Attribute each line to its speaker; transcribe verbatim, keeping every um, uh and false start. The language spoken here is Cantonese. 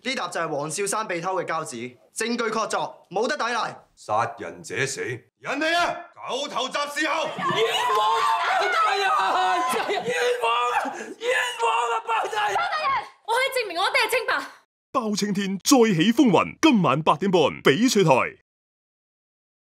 Speaker 1: 呢沓就係黃少山被偷嘅膠紙，證據確鑿，冇得抵賴。
Speaker 2: 殺人者死，人嚟啊！狗頭鍘侍候。
Speaker 3: 冤枉啊！包大人，冤枉啊！冤枉啊！包大人，包大人，
Speaker 4: 我可以證明我爹係清白。
Speaker 5: 包青天再起風雲，今晚八點半翡翠台。